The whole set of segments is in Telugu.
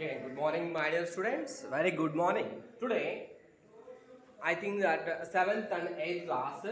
Okay, good morning, my dear students. Very good morning. Today, I think that 7th and 8th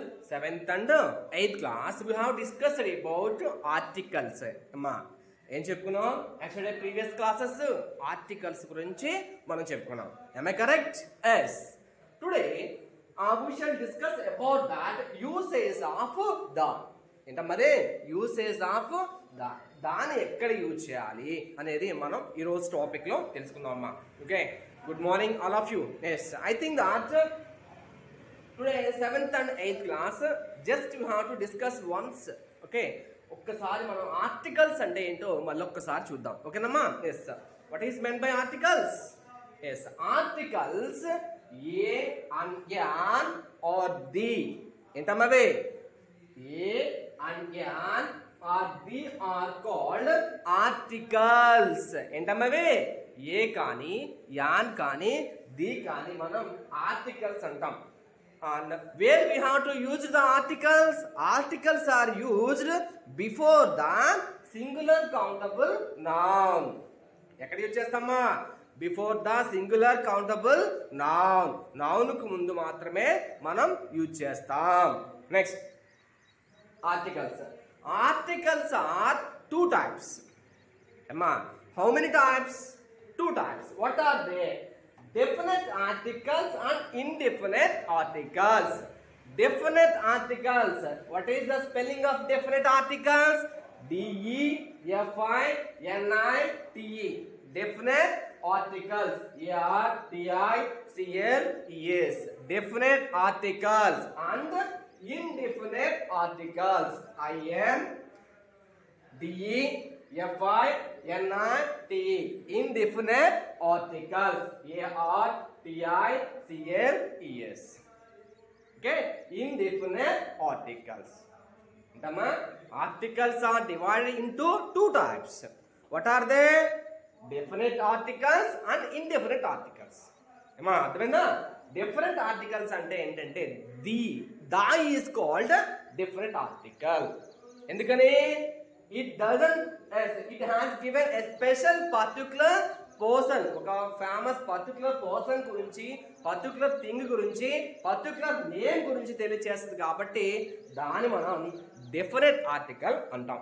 class, we have discussed about articles. ఏం చెప్పుకున్నాం యాక్చువల్లీ ప్రీవియస్ క్లాసెస్ ఆర్టికల్స్ గురించి మనం చెప్పుకున్నాం. am I correct? yes. Today we shall discuss about that usage of the. ఏంటమ్మది యూసేజ్ ఆఫ్ ద, దాన్ని ఎక్కడ యూజ్ చేయాలి అనేది మనం ఈరోజు టాపిక్లో తెలుసుకుందాం అమ్మా. Okay, good morning all of you. Yes, I think that today 7th and 8th class just you have to discuss once. Okay, ఒక్కసారి మనం ఆర్టికల్స్ అంటే ఏంటో మళ్ళీ ఒక్కసారి చూద్దాం. ఓకేనమ్మా. Yes, what is meant by articles? Yes, articles a an or the. ఏంటమ్మవి? A and an or the are called articles. ఏంటమ్మవి? ఏ కానీ యాన్ కానీ ది కానీ మనం ఆర్టికల్స్ అంటాం. And where we have to use the articles? Articles are used before the singular countable noun. ఎక్కడ యూజ్ చేస్తామా? Before the singular countable noun. నౌన్కు ముందు మాత్రమే మనం యూజ్ చేస్తాం. Next, articles. Articles are two types. Emma, how many types? Two types. What are they? Definite articles and indefinite articles. Definite articles. What is the spelling of definite articles? D-E-F-I-N-I-T-E. Definite articles. A-R-T-I-C-L-E-S. Definite articles and indefinite articles. I-N-D-E-F-I-N-I-T-E. Indefinite articles. A-R-T-I-C-L-E-S. Okay, indefinite articles. Articles are divided into two types. What are they? Definite articles and indefinite articles. అర్థమైందా? డిఫరెంట్ ఆర్టికల్స్ అంటే ఏంటంటే the is called different article. ఎందుకని? It has given a special particular person, ఒక ఫేమస్ పర్టికులర్ పర్సన్ గురించి, పర్టికులర్ థింగ్ గురించి, పర్టికులర్ నేమ్ గురించి తెలియజేస్తుంది కాబట్టి దాన్ని మనం డిఫరెంట్ ఆర్టికల్ అంటాం.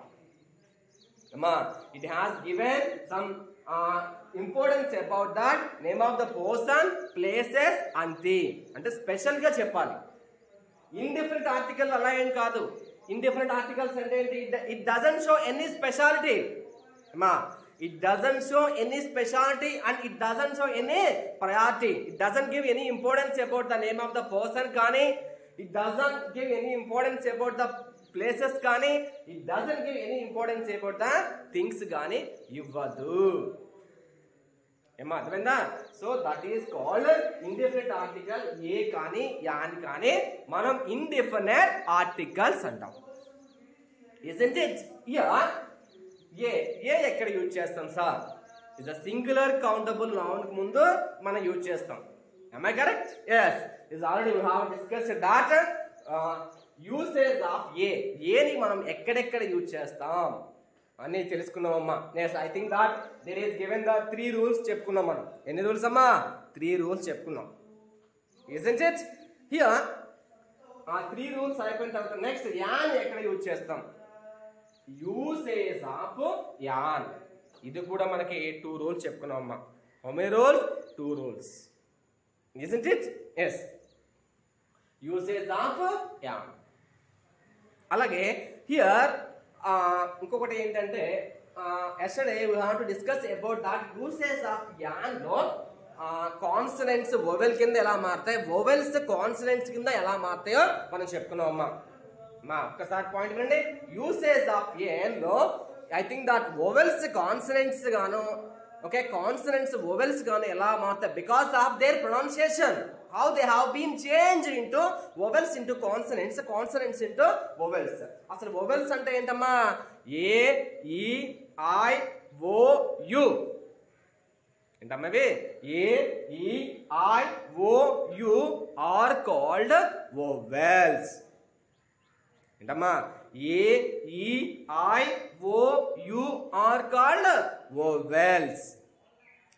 It has given some importance about that name of the person, places and thing అంటే స్పెషల్ గా చెప్పాలి. ఇండిఫరెంట్ ఆర్టికల్ అలా ఏం కాదు. ఇండిఫరెంట్ ఆర్టికల్స్ అంటే ఏంటి? It doesn't show any speciality. It doesn't show any speciality and it doesn't show any priority. It doesn't give any importance about the name of the person కానీ, it doesn't give any importance about the places కానీ, it doesn't give any importance about the things కానీ ఇవ్వదు. అర్థమైందా? So that is called indefinite article. A కానీ యాన్ కానీ మనం ఇండిఫినిట్ ఆర్టికల్స్ అంటాం. Isn't it? ఏ ఎక్కడ యూజ్ చేస్తాం sir? Is a singular countable noun ముందు మనం యూజ్ చేస్తాం. am I correct? yes, is already we have discussed that usage of ఏని మనం ఎక్కడెక్కడ యూజ్ చేస్తాం అని తెలుసుకున్నామమ్మా. yes, I think that there is given the 3 rules చెప్పుకున్నాం మనం. ఎన్ని రూల్స్ అమ్మా? 3 రూల్స్ చెప్పుకున్నాం. isn't it? here ఆ 3 రూల్స్ అయిపోయిన తర్వాత నెక్స్ట్ యాన్ ఎక్కడ యూజ్ చేస్తాం? Usage of an. ఇది కూడా మనకి 2 రూల్స్ చెప్పుకున్నాం అమ్మా. how many rules? 2 rules. isn't it? yes, usage of an. అలాగే హియర్ ఇంకొకటి ఏంటంటే yesterday we have to discuss about that usage of yarn లో కాన్సనెంట్స్ వోవెల్ కింద ఎలా మారుతాయి, వోవెల్స్ కాన్సనెంట్స్ కింద ఎలా మారుతాయో మనం చెప్పుకున్నాం అమ్మా. ఒక్కసారి పాయింట్ వినండి. యూసేజ్ ఆఫ్ యాన్ లో I think that vowels consonants గాను, ఓకే, కాన్సనెంట్స్ వోవెల్స్ గాను ఎలా మారుతాయి? Because of their pronunciation, how they have been changed into vowels into consonants, consonants into vowels. అసలు vowels అంటే ఏంటమ్మా? A, E, I, O, you. ఏంటమ్మవి? A, E, I, O, U are called vowels. ఏంటమ్మా? A, E, I, O, U are called vowels.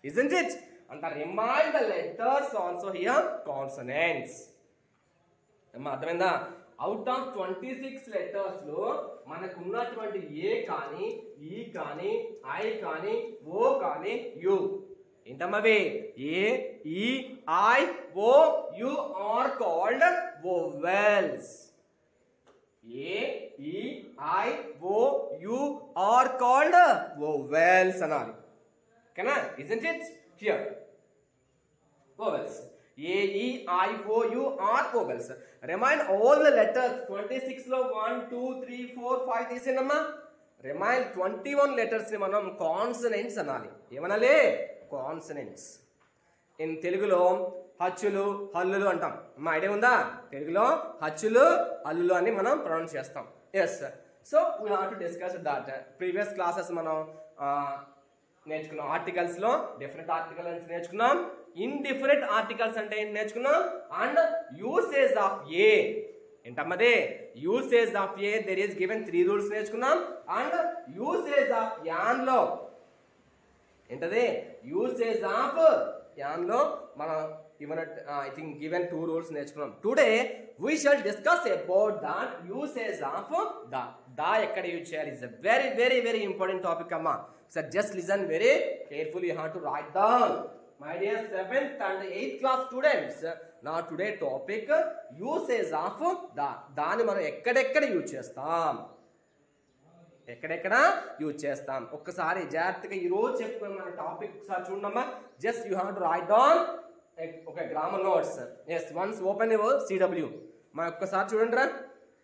isn't it? And the remainder letters also here consonants. అర్థమైందా? అవుట్ ఆఫ్ 26 లెటర్స్ లో మనకు ఉన్నటువంటి ఏ కానీ, ఈ కానీ, ఐ కానీ, ఓ కానీ, యు ఏంటమ్మవి? A, E, I, O, U are called vowels. A, E, I, O, U are called vowels అనాలి. ఓకేనా? isn't it? here vowels. A, E, I, O, U are vowels. Remind all the letters. 26 లో 1, 2, 3, 4, 5 తీసేనమ్మా. రిమైన్ 21 లెటర్స్ ని మనం కాన్సనెంట్స్ అనాలి. ఏమనాలి? కాన్సనెంట్స్. ఇన్ తెలుగులో హచ్చులు, హల్లులు అంటాం. మా ఐడియా ఉందా? తెలుగులో హచ్చులు, హల్లులు అని మనం ప్రొనౌన్స్ చేస్తాం. Yes. So we have to discuss that. Previous classes మనం నేర్చుకున్నాం. ఆర్టికల్స్ లో డిఫరెంట్ ఆర్టికల్స్ నేర్చుకున్నాం. ఇండిఫరెంట్ ఆర్టికల్స్ అంటే ఏంటి నేర్చుకున్నాం. అండ్ యూసేజ్ ఆఫ్ ఏ ఏంటమ్మదే? Usage of a there is given 3 rules నేర్చుకున్నాం. అండ్ యూసేజ్ ఆఫ్ యాన్ లో ఏంటది? యూసేజ్ ఆఫ్ యాన్ లో మనం I think given 2 rules నేర్చుకున్నాం. Today we shall discuss about that usage of da ఎక్కడ యూజ్ చేయాలి. is a very very very important topic అమ్మా. So just listen very carefully. You have to write down. My dear 7th and 8th class students, now today topic usage of దాన్ని మనం ఎక్కడెక్కడ యూజ్ చేస్తాం, ఎక్కడెక్కడ యూజ్ చేస్తాం ఒక్కసారి జాగ్రత్తగా ఈ రోజు చెప్పుకున్న మన టాపిక్ ఒకసారి చూడమ్మా. Just you have to write down okay grammar notes. Yes, once open your CW. మా ఒక్కసారి చూడండి రా.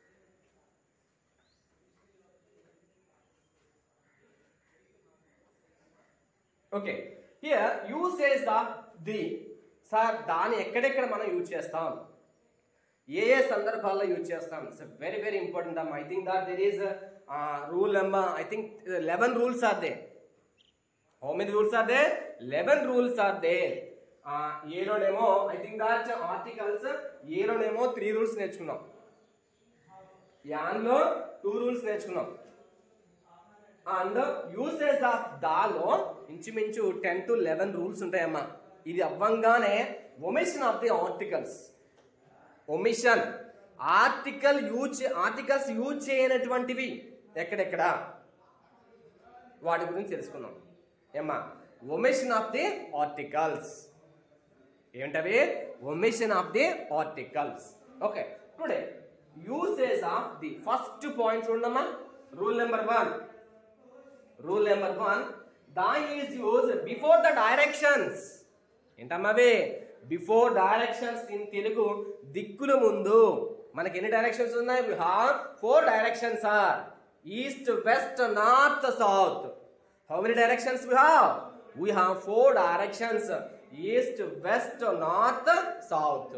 Okay, here usage of the. Sir దాన్ని ఎక్కడెక్కడ మనం యూజ్ చేస్తాం, ఏ ఏ సందర్భాల్లో యూజ్ చేస్తాం? ఇట్స్ వెరీ వెరీ ఇంపార్టెంట్ అమ్మా. I think that there is rule number, I think 11 rules are there. How many rules are there? 11 rules are there. ఏలోనేమో ఐ థింక్ దట్ ఆర్టికల్స్ ఏలోనేమో 3 రూల్స్ నేర్చుకున్నాం. యాన్లో 2 రూల్స్ నేర్చుకున్నాం. అండ్ యూసేజ్ ఆఫ్ దాలో ఇంచుమించు 10 to 11 రూల్స్ ఉంటాయమ్మా. ఇది అవ్వంగానే omission of the articles. Omission articles use చేయనటువంటివి ఎక్కడెక్కడ వాటి గురించి తెలుసుకున్నాం ఏమ్మా. ఒమిషన్ ఆఫ్ ది ఆర్టికల్స్ ఏంటవి? Omission of the articles. Okay, today usage of the first point చూడమ్మా. Rule number 1. Rule number 1, the is use before the directions. ఏంటమ్మవి? Before directions. ఇన్ తెలుగు దిక్కుల ముందు. మనకి ఎన్ని డైరెక్షన్స్ ఉన్నాయి? we have 4 directions are east, west, north, south. How many directions we have? We have 4 directions: east, west, north, south.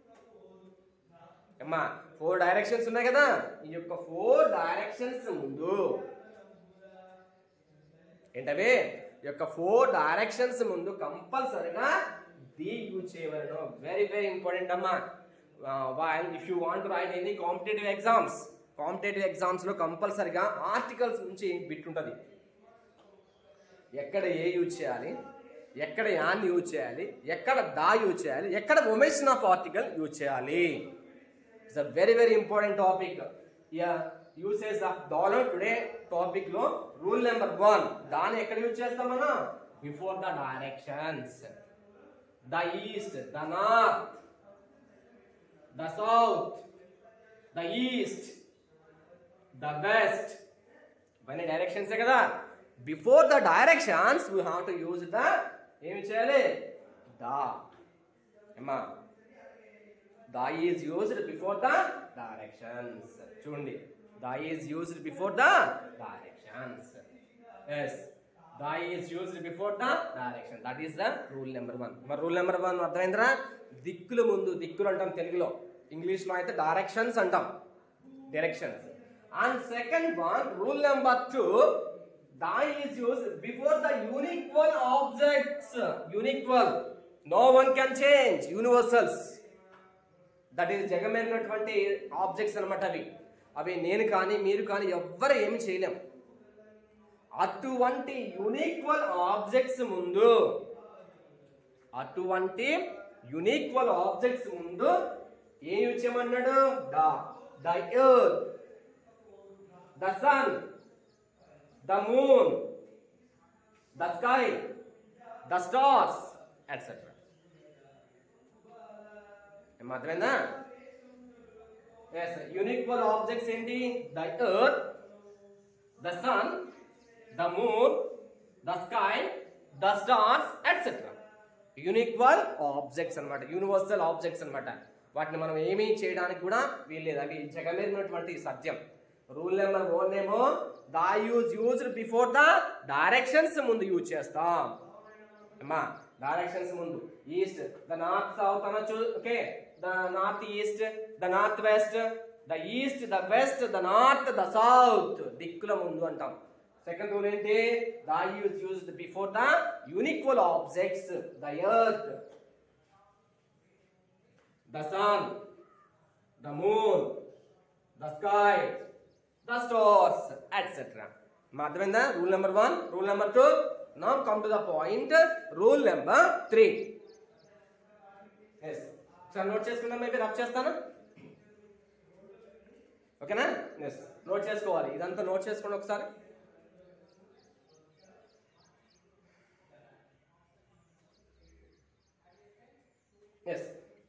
అమ్మా 4 డైరెక్షన్స్ ఉన్నాయి కదా. ఈ యొక్క 4 డైరెక్షన్స్ ముందు ఏంటవి? ఈ యొక్క 4 డైరెక్షన్స్ ముందు కంపల్సరిగా ది యూజ్ చేయవలను. వెరీ వెరీ ఇంపార్టెంట్ అమ్మా. while if you want to write any competitive exams లో కంపల్సరిగా ఆర్టికల్స్ నుంచి బిట్ ఉంటుంది. ఎక్కడ ఏ యూజ్ చేయాలి, ఎక్కడ యాన్ యూజ్ చేయాలి, ఎక్కడ దా యూజ్ చేయాలి, ఎక్కడ ఒమిషన్ ఆఫ్ ఆర్టికల్ యూజ్ చేయాలి. It's a very very important topic. Usage of dollar today topic లో రూల్ నెంబర్ 1, దాన్ని ఎక్కడ యూజ్ చేస్తాం మనం? Before the directions. The east, the north, the south, the east, the west. Many directions kada. Before the directions we have to use the em cheyali? Da. Amma da is used before the directions. Chundi, da is used before the directions. Yes, da is used before the direction. That is the rule number 1. Mar rule number 1 అర్థమైందిరా? దిక్కుల ముందు. దిక్కులు అంటాం తెలుగులో, ఇంగ్లీష్లో అయితే డైరెక్షన్స్ అంటాం. Directions. And second one, rule number 2, the is use before the unique objects. Unique, no one can change. Universals, that is జగమైనటువంటి ఆబ్జెక్ట్స్ అనమాట. అవి నేను కానీ మీరు కానీ ఎవ్వరు ఏమి చేయలేం. అటువంటి యూనిక్వల్ ఆబ్జెక్ట్స్ ముందు అటువంటి యూనిక్వల్ ఆబ్జెక్ట్స్ ముందు ఏం యూజ్ చేయమన్నాడు? The earth, the sun, the moon, the sky, the stars etcetera. ఏమర్థమైందా? యూనిక్వల్ ఆబ్జెక్ట్స్ ఏంటి? The earth, the sun, the moon, the sky, the stars etcetera. Unique objects అన్నమాట, యూనివర్సల్ ఆబ్జెక్ట్స్ అన్నమాట. వాటిని మనం ఏమీ చేయడానికి కూడా వీల్లేదు, అవి జగమేరినటువంటి సత్యం. రూల్ నెంబర్ 1 ఏమో the used before the directions ముందు యూజ్ చేస్తాం అమ్మా. డైరెక్షన్స్ ముందు ఈస్ట్, ద నార్త్ సౌత్ అనొచ్చు. Okay, the north east, the north west, the east, the west, the north, the south, దిక్కుల ముందు అంటాం. సెకండ్ రూల్ ఏంటి? The used before the unique objects, the earth, the sun, the moon, the sky, the stars, etc. అర్థమైందా? Rule number 1, rule number 2. Now come to the point, rule number 3. yes, ఒకసారి నోట్ చేసుకుందాం, maybe రబ్ చేస్తాను. ఓకేనా? ఎస్, నోట్ చేసుకోవాలి, ఇదంతా నోట్ చేసుకోండి ఒకసారి. ఎస్,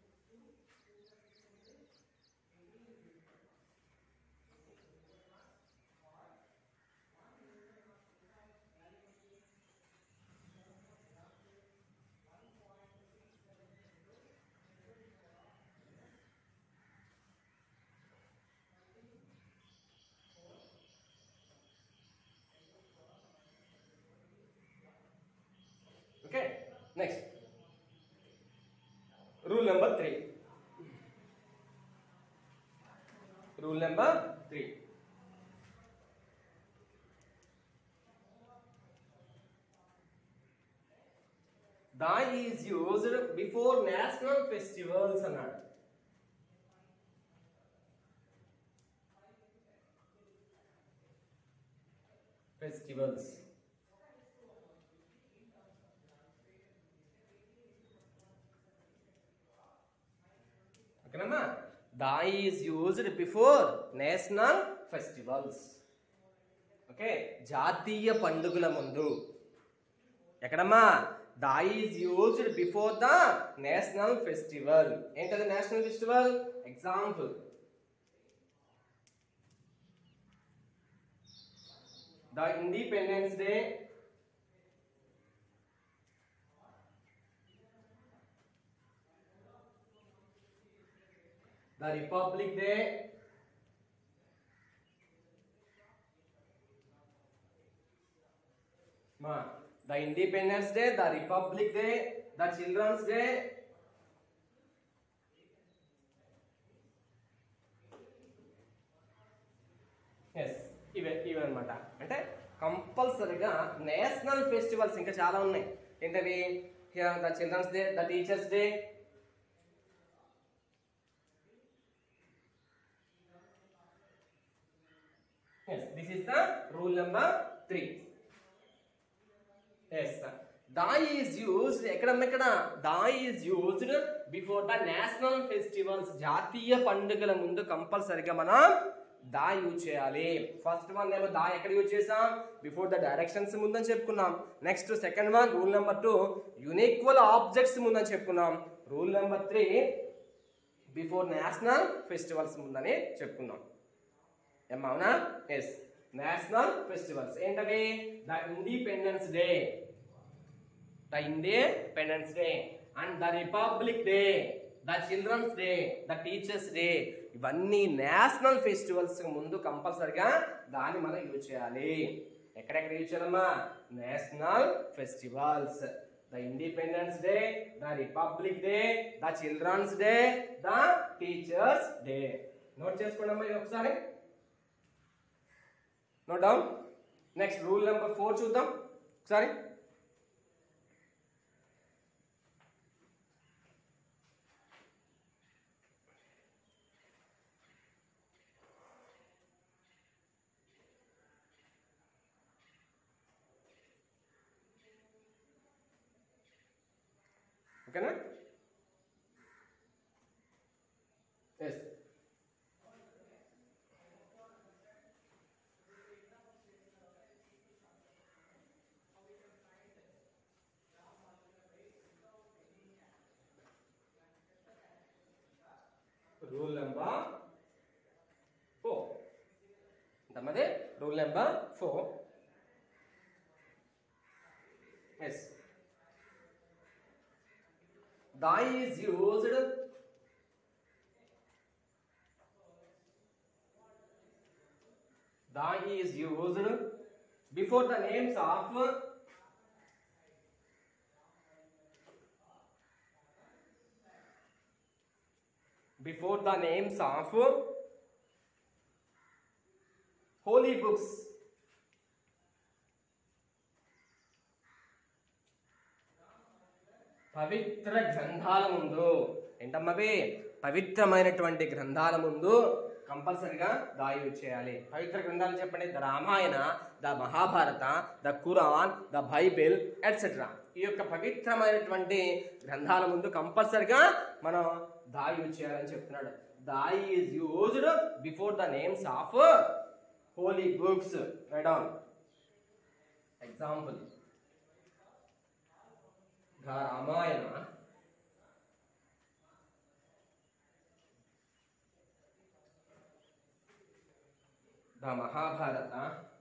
okay, next rule number 3. Rule number 3. Dye is used before national festivals అన్నాడు. festivals. ఓకేనమ్మా? dye is used before national festivals. Okay, జాతీయ పండుగల ముందు. ఎక్కడమ్మా? dye is used before the national festival. ఏంటది national festival? Example, the Independence Day, the Republic Day, the Independence Day, the Republic Day, the Children's Day, yes, ఇవే అన్నమాట. అంటే కంపల్సరీగా నేషనల్ ఫెస్టివల్స్ ఇంకా చాలా ఉన్నాయి. ఏంటవి? The Children's Day, the Teachers' Day, yes, this is the rule number 3. yes, dye is used ఎక్కడ dye is used before the national festivals. జాతీయ పండుగల ముందు కంపల్సరీగా మనం దా యూజ్ చేయాలి. ఫస్ట్ వన్ ఏమో దా ఎక్కడ యూజ్ చేసాం? బిఫోర్ ద డైరెక్షన్స్ ముందని చెప్పుకున్నాం. Next second one rule number 2 unique objects ముందని చెప్పుకున్నాం. Rule number 3 before national festivals ముందని చెప్పుకున్నాం. ఏమవునా? ఎస్, నేషనల్ ఫెస్టివల్స్ ఏంటవి? The Independence Day, the Independence Day and the Republic Day, the Children's Day, the Teachers' Day. ఇవన్నీ నేషనల్ ఫెస్టివల్స్ ముందు కంపల్సరిగా దాన్ని మనం యూజ్ చేయాలి. ఎక్కడెక్కడ యూజ్ చేయాలమ్మా? National festivals, the Independence Day, the Republic Day, the Children's Day, the Teachers' Day. Note చేసుకోండి అమ్మా ఇది ఒకసారి. Note down. Next rule number 4 చూద్దాం ఒకసారి. ఓకేనా? ఎస్. Rule number 4. ఎంతమంది? Rule number 4. Yes. Die is used before the names of holy books. పవిత్ర గ్రంథాల ముందు. ఏంటమ్మవి? పవిత్రమైనటువంటి గ్రంథాల ముందు కంపల్సరిగా దా యూజ్ చేయాలి. పవిత్ర గ్రంథాలు చెప్పండి. The Ramayana, the Mahabharata, the Quran, the Bible etcetera. ఈ యొక్క పవిత్రమైనటువంటి గ్రంథాల ముందు కంపల్సరిగా మనం దా యూజ్ చేయాలని చెప్తున్నాడు. The is used before the names of holy books. Write down example. The Ramayana, the Mahabharata,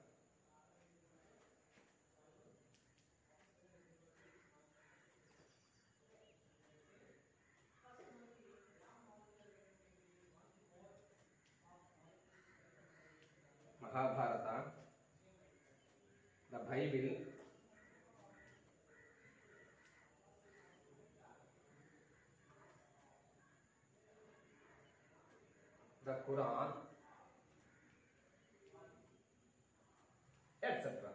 the Bible, the Quran etcetera.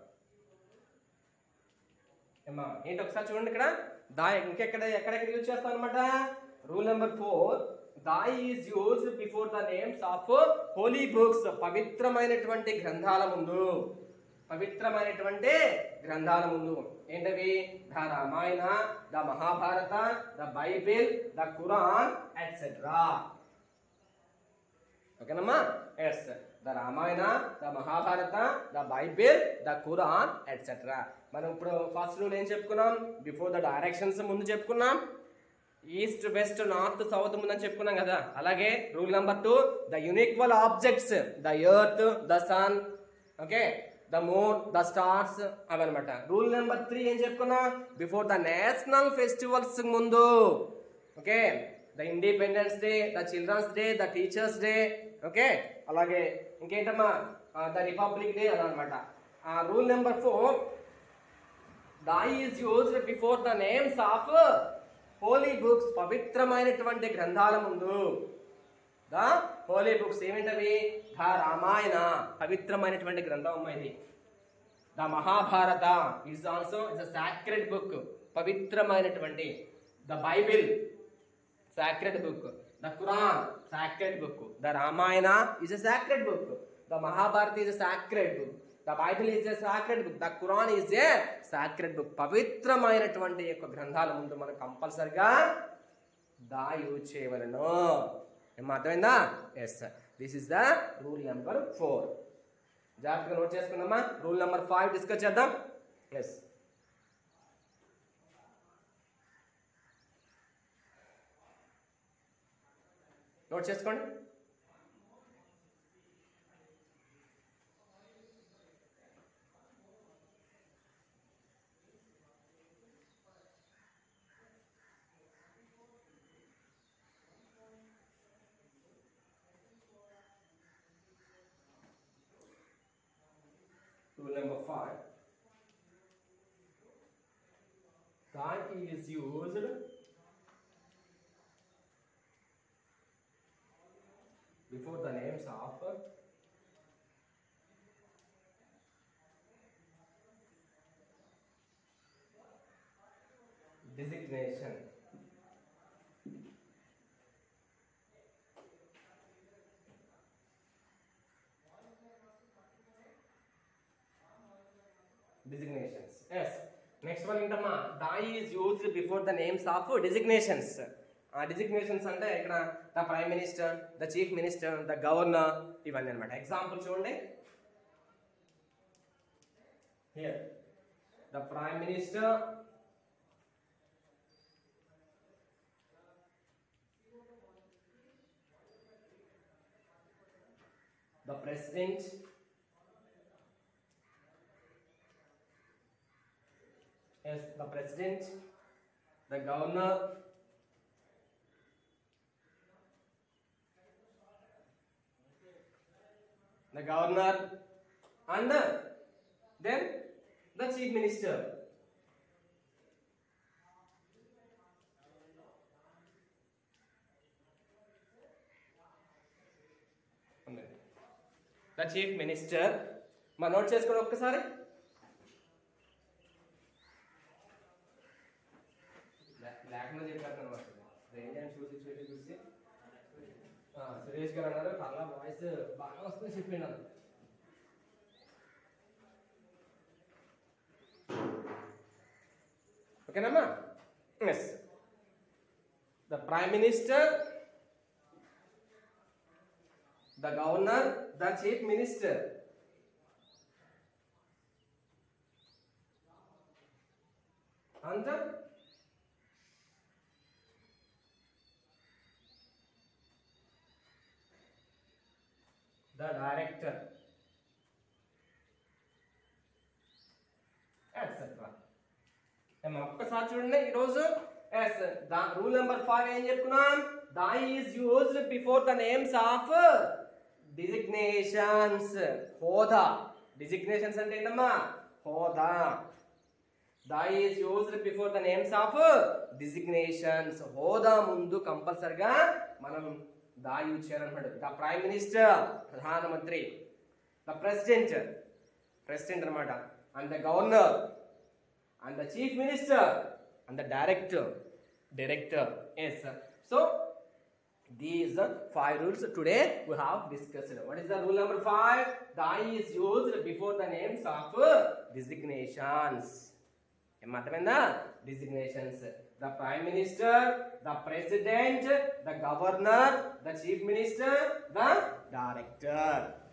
ఏమా ఏంటి ఒకసారి చూడండి ఇక్కడ. దా ఎక్కడెక్కడ యూజ్ చేస్తాం అనమాట. Rule number 4. The is used before the names of holy books. పవిత్రమైనటువంటి గ్రంథాల ముందు. పవిత్రమైనటువంటి గ్రంథాల ముందు ఏంటవి? The Ramayana, the Mahabharata, the Bible, the Quran etcetera. ఓకేనమ్మా? Yes. The Ramayana, the Mahabharata, the Bible, the Quran etcetera. మనం ఇప్పుడు ఫస్ట్ రూల్ ఏం చెప్పుకున్నాం? బిఫోర్ ద డైరెక్షన్స్ ముందు చెప్పుకున్నాం. ఈస్ట్, వెస్ట్, నార్త్, సౌత్ ముందని చెప్పుకున్నాం కదా. అలాగే rule number 2, the unique objects, the earth, the sun, okay, the moon, the stars అవన్నమాట. రూల్ నెంబర్ 3 ఏం చెప్పుకున్నా? బిఫోర్ ద నేషనల్ ఫెస్టివల్స్ ముందు. Okay, the Independence Day, the Children's Day, the Teachers' Day, okay, అలాగే ఇంకేంటమ్మా ద రిపబ్లిక్ డే అలా అనమాట. Rule number 4, the is used before the names of holy books. పవిత్రమైనటువంటి గ్రంథాల ముందు. ద హోలీ బుక్స్ ఏమిటవి? ద రామాయణ, పవిత్రమైనటువంటి గ్రంథం అమ్మా ఇది. The Mahabharata is also it's a sacred book, పవిత్రమైనటువంటి. The Bible sacred book. The Quran sacred book. The Ramayana is a sacred book. The Mahabharata is a sacred book. The Bible is a sacred book. The Quran is a sacred book. పవిత్రమైనటువంటి యొక్క గ్రంథాల ముందు మనం కంపల్సరిగా దా యూజ్ చేయవలను. ఏం అర్థమైందా? Yes. This is the rule number 4. జాగ్రత్తగా నోట్ చేసుకుందామా. రూల్ నెంబర్ 5 డిస్కస్ చేద్దాం. ఎస్. నోట్ చేసుకోండి. Rule number 5. That is used before the names of designation. Designations. Yes. Next one ఏంటమ్మా, the is used before the names of designations. ఆ డిజిగ్నేషన్స్ అంటే ఇక్కడ the prime minister, the chief minister, the governor, ఇవన్నీ అనమాట. ఎగ్జాంపుల్ చూడండి. Here the prime minister, the president, yes, the president, the governor, and then the chief minister. The chief minister. మా నోట్ చేసుకోండి ఒక్కసారి. లేకుండా చెప్పారు అనమాట. చూసి సురేష్ గారు అన్నారు కల్లా వాయిస్ బాగా వస్తుంది చెప్పిండు అన్న. ఓకేనమ్మా. Yes, the prime minister, the governor, the chief minister, and the director, etc. ఒక్కసారి చూడండి ఈరోజు. ఎస్, రూల్ నెంబర్ 5 ఏం చెప్పుకున్నాం, the is used before the names of designations. హోదా. డిజిగ్నేషన్స్ అంటే ఏంటమ్మా, హోదా. The is used before the names of designations. హోదా ముందు కంపల్సరిగా మనం దా యూజ్ చేయాలన్నమాట. ద ప్రైమ్ మినిస్టర్, ప్రధానమంత్రి. ద ప్రెసిడెంట్, ప్రెసిడెంట్ అనమాట. And the governor, and the chief minister, and the director. Yes, so these 5 rules today we have discussed. What is the rule number 5? The I is used before the names of designations. Emathamenda designations. The prime minister, the president, the governor, the chief minister, the director.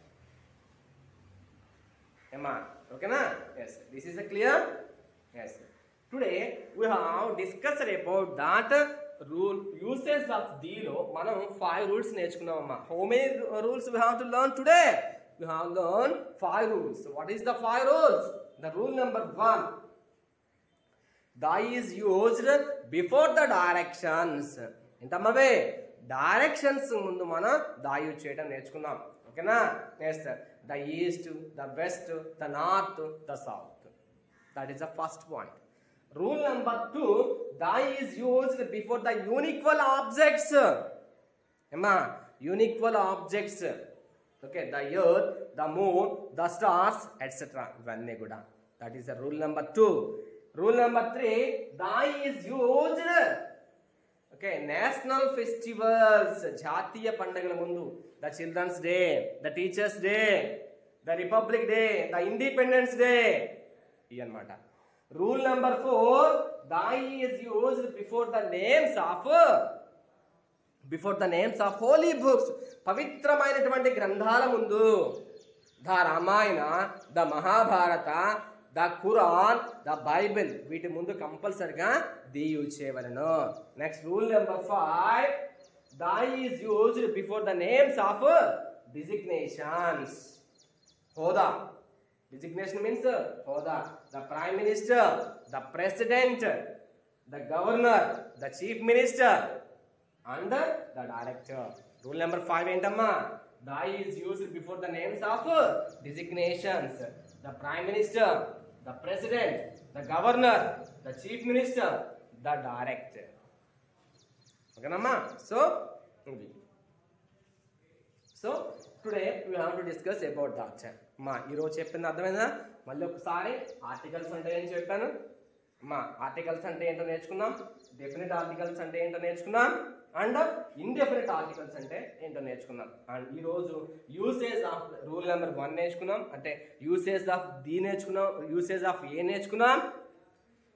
Emma, okay na? Yes, this is clear. Yes. Today we have discussed about that rule uses of D lo manam 5 rules నేర్చుకున్నామమ్మా. How many rules we have to learn today? We have learned 5 rules. What is the 5 rules? The rule number 1, the is used before the directions. ఎంతమ్మవే, డైరెక్షన్స్ ముందు మనం దా యూజ్ చేయడం నేర్చుకున్నాం. ఓకేనా? Next the east, the west, the north, the south. That is the first point. Rule number 2, the is used before the unequal objects. Emma, unequal objects. Okay, the earth, the moon, the stars, etc. Ivanni kuda. That is the rule number 2. Rule number 3, the is used. Okay, national festivals, జాతీయ పండుగల ముందు. The Children's Day, the Teachers' Day, the Republic Day, the Independence Day. అనమాట. Rule number 4, the is used before the names of holy books. పవిత్రమైనటువంటి గ్రంథాల ముందు. The Ramayana, the Mahabharata, the Quran, the Bible, వీటి ముందు కంపల్సరిగా ది యూజ్ చేయవలను. Next rule number 5, the is used before the names of designations. హోదా. Designation means hoda. The prime minister, the president, the governor, the chief minister, and the director. Rule number 5 ఏంటమ్మా, the is used before the names of designations. The prime minister, the president, the governor, the chief minister, the director. ఓకేనమ్మా? So today we have to discuss about that. మా ఈరోజు చెప్పింది అర్థమైందా? మళ్ళీ ఒకసారి ఆర్టికల్స్ అంటే ఏం చెప్పాను మా, ఆర్టికల్స్ అంటే ఏంటో నేర్చుకున్నాం, డెఫినెట్ ఆర్టికల్స్ అంటే ఏంటో నేర్చుకున్నాం, అండ్ ఇండెఫినెట్ ఆర్టికల్స్ అంటే ఏంటో నేర్చుకున్నాం. అండ్ ఈరోజు యూసేజ్ ఆఫ్ రూల్ నెంబర్ 1 నేర్చుకున్నాం, అంటే యూసేజ్ ఆఫ్ ది నేర్చుకున్నాం, యూసేజ్ ఆఫ్ ఏ నేర్చుకున్నాం,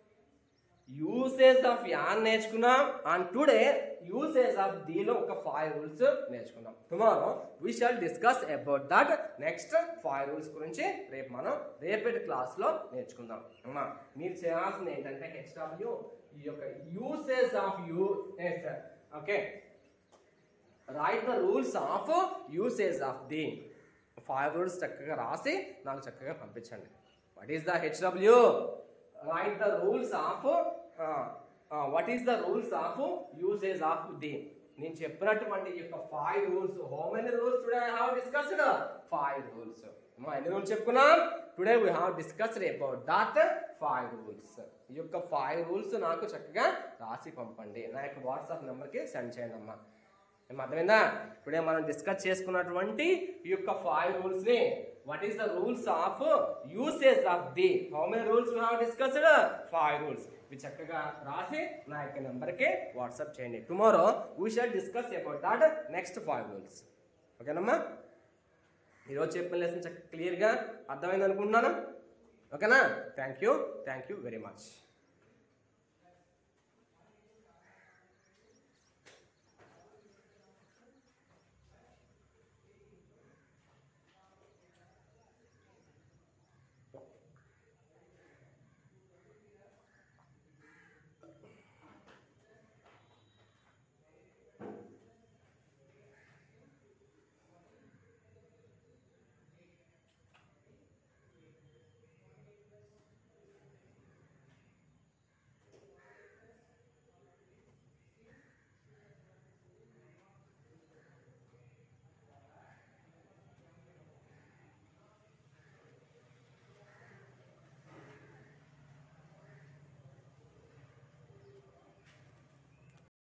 యూసేజ్ ఆఫ్ యాన్ నేర్చుకున్నాం అండ్ టుడే యూసేజ్ ఆఫ్ దీలో ఒక 5 రూల్స్ నేర్చుకున్నాం. Tomorrow we shall discuss about that next 5 rules గురించి రేపు మనం రేపటి క్లాస్లో నేర్చుకుందాం. అమ్మా మీరు చేయాల్సింది ఏంటంటే హెచ్డబ్ల్యూ ఈ యొక్క usage of okay right the rules of usage of the 5 rules చక్కగా రాసి నాకు చక్కగా పంపించండి. What is the HW? Write the rules of what is the rules of usage of the. నేను చెప్పినటువంటి ఈ యొక్క 5 rules. How many rules today I have discussed? 5 rules. ఎన్ని రూల్స్ చెప్పుకున్నాం? Today we have discussed about that 5 rules. ఈ యొక్క 5 రూల్స్ నాకు చక్కగా రాసి పంపండి. నా యొక్క వాట్సాప్ నెంబర్కి సెండ్ చేయండి అమ్మా. అర్థమైందా? టుడే మనం డిస్కస్ చేసుకున్నటువంటి ఈ యొక్క 5 రూల్స్ ని what is the rules of usage of the. how many rules we have discussed? 5 rules. ఇవి చక్కగా రాసి నా యొక్క నెంబర్కి వాట్సాప్ చేయండి. Tomorrow we shall discuss about that next 5 rules. ఓకేనమ్మా? ఈరోజు చెప్పిన లెసన్ చక్కగా క్లియర్గా అర్థమైంది అనుకుంటున్నాను. ఓకేనా? Thank you very much.